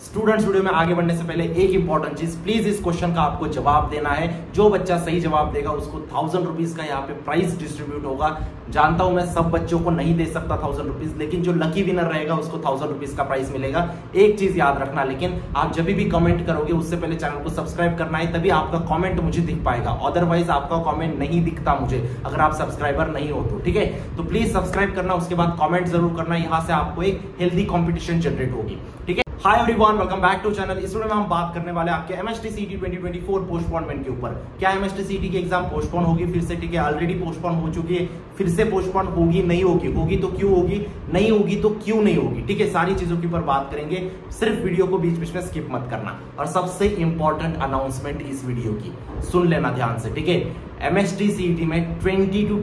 Students, video में आगे बढ़ने से पहले एक इंपॉर्टेंट चीज, प्लीज इस क्वेश्चन का आपको जवाब देना है। जो बच्चा सही जवाब देगा उसको 1000 रुपीज का यहाँ पे प्राइस डिस्ट्रीब्यूट होगा। जानता हूं मैं सब बच्चों को नहीं दे सकता 1000 रुपीज, लेकिन जो लकी विनर रहेगा उसको 1000 रुपीज का प्राइस मिलेगा। एक चीज याद रखना, लेकिन आप जब भी कमेंट करोगे उससे पहले चैनल को सब्सक्राइब करना है, तभी आपका कमेंट मुझे दिख पाएगा। अदरवाइज आपका कमेंट नहीं दिखता मुझे अगर आप सब्सक्राइबर नहीं हो तो, ठीक है। तो प्लीज सब्सक्राइब करना, उसके बाद कमेंट जरूर करना। यहाँ से आपको एक हेल्दी कॉम्पिटिशन जनरेट होगी, ठीक है। Hi everyone, welcome back to channel. इस वीडियो में हम बात करने वाले हैं आपके एमएसटी सीईटी 2024 पोस्टपोनमेंट के ऊपर। क्या एमएसटी सीईटी की एग्जाम पोस्टपोन होगी फिर से? ठीक है, ऑलरेडी पोस्टपोन हो चुकी है, फिर से पोस्टपोन होगी, नहीं होगी, होगी तो क्यों होगी, नहीं होगी तो क्यों नहीं होगी, ठीक है। सारी चीजों के ऊपर बात करेंगे, सिर्फ वीडियो को बीच बीच में स्किप मत करना। और सबसे इंपॉर्टेंट अनाउंसमेंट इस वीडियो की सुन लेना ध्यान से, ठीक है। एमएसटी सीईटी में 20 to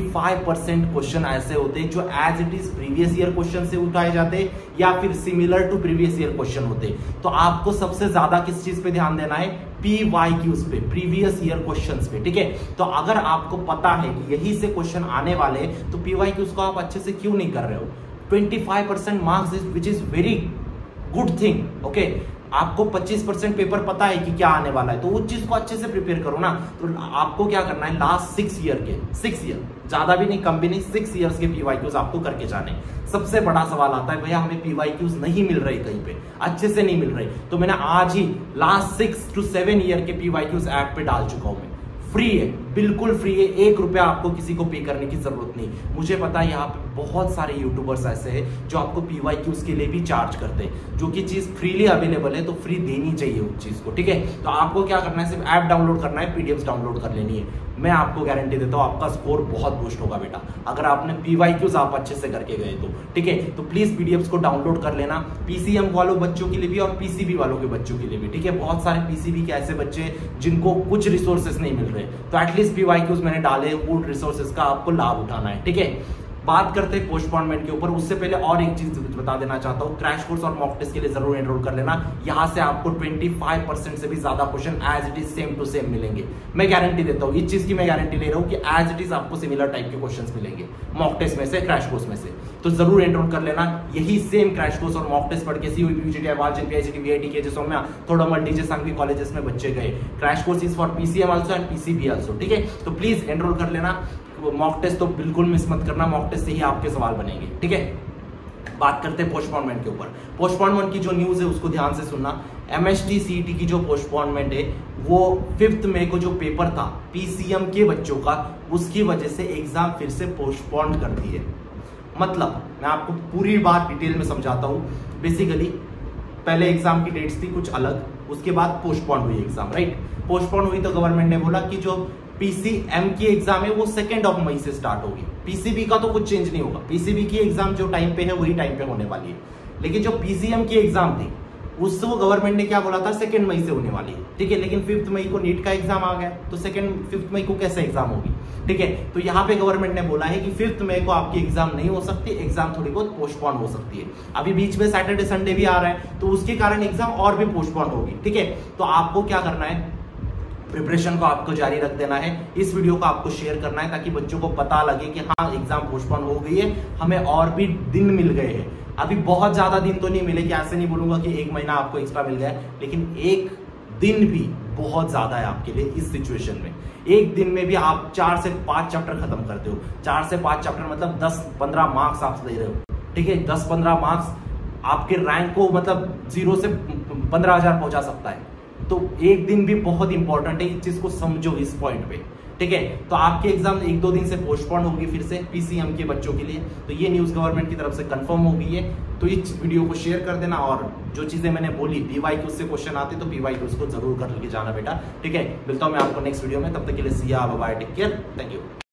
25% क्वेश्चन ऐसे होते हैं जो as it is previous year question से उठाए जाते हैं या फिर similar to previous year question होते हैं। तो आपको सबसे ज्यादा किस चीज पे ध्यान देना है? PYQs पे, प्रीवियस ईयर क्वेश्चंस पे, ठीक है। तो अगर आपको पता है कि यही से क्वेश्चन आने वाले तो PYQs को आप अच्छे से क्यों नहीं कर रहे हो? 25% marks which is very good thing, okay. आपको 25% पेपर पता है कि क्या आने वाला है, तो उस चीज को अच्छे से प्रिपेयर करो ना। तो आपको क्या करना है, लास्ट 6 ईयर, ज्यादा भी नहीं कम भी नहीं, 6 ईयर्स के PYQs आपको करके जाने। सबसे बड़ा सवाल आता है, भैया हमें PYQs नहीं मिल रही, कहीं पे अच्छे से नहीं मिल रही, तो मैंने आज ही लास्ट 6 to 7 ईयर के PYQs ऐप पे डाल चुका हूं मैं। फ्री है, बिल्कुल फ्री है, 1 रुपया आपको किसी को पे करने की जरूरत नहीं। मुझे पता है यहाँ पे बहुत सारे यूट्यूबर्स ऐसे हैं जो आपको PYQs के लिए भी चार्ज करते हैं। जो कि चीज फ्रीली अवेलेबल है तो फ्री देनी चाहिए उस चीज को, ठीक है। तो आपको क्या करना है, सिर्फ ऐप डाउनलोड करना है, पीडीएफ डाउनलोड कर लेनी है। मैं आपको गारंटी देता हूँ आपका स्कोर बहुत बूस्ट होगा बेटा, अगर आपने PYQs आप अच्छे से करके गए तो, ठीक है। तो प्लीज पीडीएफ को डाउनलोड कर लेना, PCM वालों बच्चों के लिए भी और PCB वालों के बच्चों के लिए भी, ठीक है। बहुत सारे PCB के ऐसे बच्चे जिनको कुछ रिसोर्सेस नहीं मिल रहे, तो एटलीस्ट PYQs मैंने डाले, उन रिसोर्सेस का आपको लाभ उठाना है, ठीक है। बात करते हैं पोस्टपोनमेंट के ऊपर, उससे पहले और एक चीज बता देना चाहता हूँ, क्रैश कोर्स और मॉक टेस्ट के लिए जरूर एनरोल कर लेना। यहाँ से आपको 25% से भी ज्यादा question as it is same to same मिलेंगे। मैं गारंटी देता हूँ, इस चीज की मैं गारंटी ले रहा हूँ कि एज इट इज आपको सिमिलर टाइप के क्वेश्चंस मिलेंगे मॉक टेस्ट में से, क्रैश कोर्स में से। तो जरूर एनरोल कर लेना। यही सेम क्रैश कोर्स और मॉक टेस्ट पढ़ के CUET, PGT, IIT, PICT, VIT के जैसे में थोड़ा मल्टी सांघिक के कॉलेजेस में बच्चे गए। Crash course is for PCM also and PCB also, ठीक है। तो प्लीज एनरोल कर लेना। मॉक टेस्ट तो बिल्कुल मिस मत करना, मॉक टेस्ट से ही आपके सवाल बनेंगे, ठीक है। बात करते हैं पोस्टपोनमेंट के ऊपर। पोस्टपोनमेंट की जो न्यूज है उसको ध्यान से सुनना। एमएसटी सीईटी की जो पोस्टपोनमेंट है वो 5 मई को जो पेपर था PCM के बच्चों का, उसकी वजह से एग्जाम फिर से पोस्टपोन कर दी है। मतलब मैं आपको पूरी बात डिटेल में समझाता हूं। बेसिकली पहले एग्जाम की डेट्स थी कुछ अलग, उसके बाद पोस्टपोन हुई एग्जाम, राइट। पोस्टपोन हुई तो गवर्नमेंट ने बोला कि जो PCM की एग्जाम है वो 2 मई से स्टार्ट होगी। PCB का तो कुछ चेंज नहीं होगा, PCB की एग्जाम जो टाइम पे है वही टाइम पे होने वाली है। लेकिन जो PCM की एग्जाम थी उससे वो गवर्नमेंट ने क्या बोला था, 2 मई से होने वाली है, ठीक है। लेकिन 5 मई को नीट का एग्जाम आ गया, तो 5 मई को कैसे एग्जाम होगी, ठीक है। तो यहाँ पे गवर्नमेंट ने बोला है कि 5 मई को आपकी एग्जाम नहीं हो सकती, एग्जाम थोड़ी बहुत पोस्टपोन हो सकती है। अभी बीच में सैटरडे संडे भी आ रहा है, तो उसके कारण एग्जाम और भी पोस्टपोन होगी, ठीक है। तो आपको क्या करना है, प्रिपरेशन को आपको जारी रख देना है। इस वीडियो को आपको शेयर करना है ताकि बच्चों को पता लगे कि हाँ एग्जाम पोस्टपोन हो गई है, हमें और भी दिन मिल गए हैं। अभी बहुत ज्यादा दिन तो नहीं मिले, कि ऐसे नहीं बोलूंगा कि 1 महीना आपको एक्स्ट्रा मिल गया है, लेकिन 1 दिन भी बहुत ज्यादा है आपके लिए इस सिचुएशन में। 1 दिन में भी आप 4 से 5 चैप्टर खत्म करते हो। 4 से 5 चैप्टर मतलब 10-15 मार्क्स आप ले रहे हो, ठीक है। 10-15 मार्क्स आपके रैंक को मतलब 0 से 15,000 पहुंचा सकता है। तो 1 दिन भी बहुत इंपॉर्टेंट है, इस चीज को समझो इस पॉइंट पे, ठीक है। तो आपके एग्जाम 1-2 दिन से पोस्टपोन होगी फिर से PCM के बच्चों के लिए। तो ये न्यूज गवर्नमेंट की तरफ से कंफर्म हो गई है। तो इस वीडियो को शेयर कर देना, और जो चीजें मैंने बोली PYQs से क्वेश्चन आते तो PYQs को जरूर कर लेके जाना बेटा, ठीक है। मिलता हूं मैं आपको नेक्स्ट वीडियो में, तब तक के लिए see ya bye, take care, thank you.